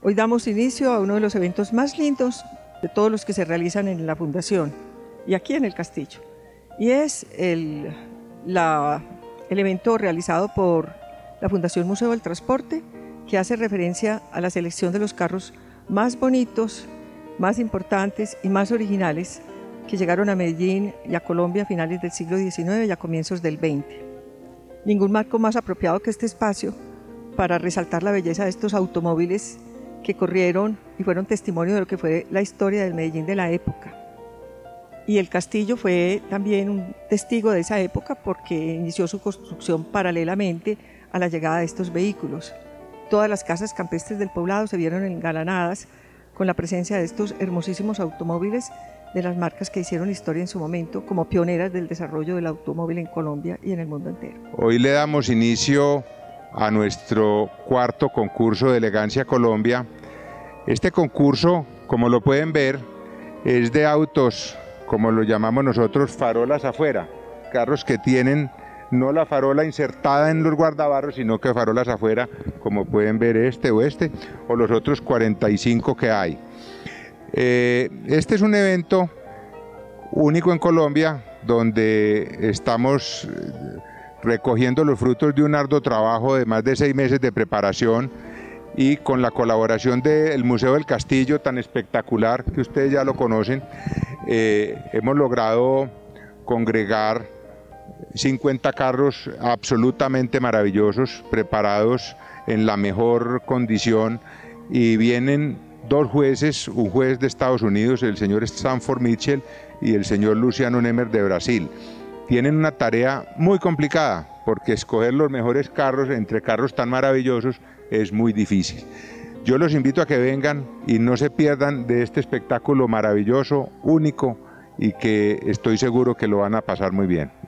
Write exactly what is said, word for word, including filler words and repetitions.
Hoy damos inicio a uno de los eventos más lindos de todos los que se realizan en la Fundación y aquí en el Castillo. Y es el, la, el evento realizado por la Fundación Museo del Transporte, que hace referencia a la selección de los carros más bonitos, más importantes y más originales que llegaron a Medellín y a Colombia a finales del siglo diecinueve y a comienzos del veinte. Ningún marco más apropiado que este espacio para resaltar la belleza de estos automóviles que corrieron y fueron testimonio de lo que fue la historia del Medellín de la época. Y el castillo fue también un testigo de esa época porque inició su construcción paralelamente a la llegada de estos vehículos. Todas las casas campestres del poblado se vieron engalanadas con la presencia de estos hermosísimos automóviles de las marcas que hicieron historia en su momento como pioneras del desarrollo del automóvil en Colombia y en el mundo entero. Hoy le damos inicio a nuestro cuarto concurso de Elegancia Colombia. Este concurso, como lo pueden ver, es de autos, como lo llamamos nosotros, farolas afuera, carros que tienen no la farola insertada en los guardabarros, sino que farolas afuera, como pueden ver este o este, o los otros cuarenta y cinco que hay. Eh, este es un evento único en Colombia, donde estamos recogiendo los frutos de un arduo trabajo de más de seis meses de preparación y con la colaboración del Museo del Castillo, tan espectacular que ustedes ya lo conocen, eh, hemos logrado congregar cincuenta carros absolutamente maravillosos, preparados en la mejor condición, y vienen dos jueces, un juez de Estados Unidos, el señor Stanford Mitchell, y el señor Luciano Nemer de Brasil. Tienen una tarea muy complicada, porque escoger los mejores carros entre carros tan maravillosos es muy difícil. Yo los invito a que vengan y no se pierdan de este espectáculo maravilloso, único, y que estoy seguro que lo van a pasar muy bien.